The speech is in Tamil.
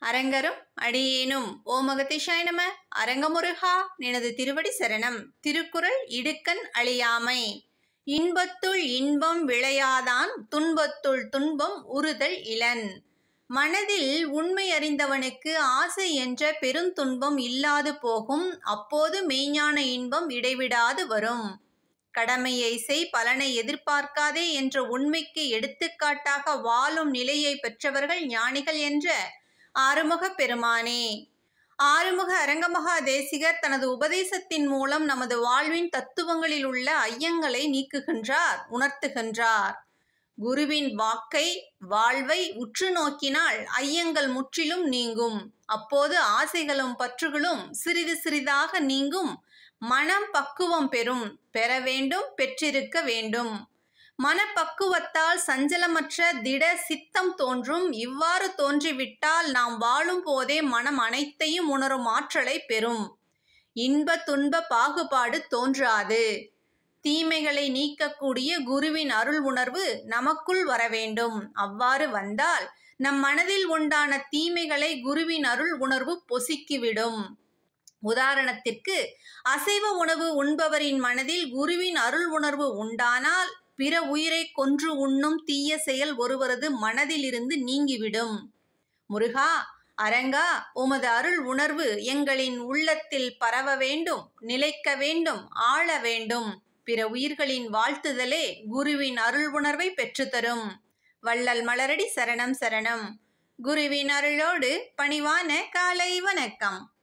அரங்கரும் அடியேனும் ஓமகதிஷாய நம. அரங்கமுருகா நினது திருவடி சரணம். திருக்குறள் இடுக்கண் அழியாமை. இன்பத்துள் இன்பம் விளையாதான் துன்பத்துள் துன்பம் உறுதல் இலன். மனதில் உண்மை அறிந்தவனுக்கு ஆசை என்ற பெருந்துன்பம் இல்லாது போகும். அப்போது மெய்ஞான இன்பம் இடைவிடாது வரும். கடமையை செய், பலனை எதிர்பார்க்காதே என்ற உண்மைக்கு எடுத்துக்காட்டாக வாழும் நிலையை பெற்றவர்கள் ஞானிகள் என்ற ஆறுமுகப் பெருமானே. ஆறுமுக அரங்கமகா தேசிகர் தனது உபதேசத்தின் மூலம் நமது வாழ்வின் தத்துவங்களில் உள்ள ஐயங்களை நீக்குகின்றார், உணர்த்துகின்றார். குருவின் வாக்கை, வாழ்வை உற்று நோக்கினால் ஐயங்கள் முற்றிலும் நீங்கும். அப்போது ஆசைகளும் பற்றுகளும் சிறிது சிறிதாக நீங்கும். மனம் பக்குவம் பெறும். பெற வேண்டும், பெற்றிருக்க வேண்டும். மனப்பக்குவத்தால் சஞ்சலமற்ற திட சித்தம் தோன்றும். இவ்வாறு தோன்றிவிட்டால் நாம் வாழும் போதே மனம் அனைத்தையும் உணரும் ஆற்றலை பெறும். இன்ப துன்ப பாகுபாடு தோன்றாது. தீமைகளை நீக்கக்கூடிய குருவின் அருள் உணர்வு நமக்குள் வர வேண்டும். அவ்வாறு வந்தால் நம் மனதில் உண்டான தீமைகளை குருவின் அருள் உணர்வு பொசுக்கிவிடும். உதாரணத்திற்கு, அசைவ உணவு உண்பவரின் மனதில் குருவின் அருள் உணர்வு உண்டானால் பிற உயிரை கொன்று உண்ணும் தீய செயல் ஒருவரது மனதிலிருந்து நீங்கிவிடும். முருகா, அரங்கா, உமது அருள் உணர்வு எங்களின் உள்ளத்தில் பரவ வேண்டும், நிலைக்க வேண்டும், ஆள வேண்டும். பிற உயிர்களின் வாழ்த்துதலே குருவின் அருள் உணர்வை பெற்றுத்தரும். வள்ளல் மலரடி சரணம் சரணம். குருவின் அருளோடு பணிவான காலை வணக்கம்.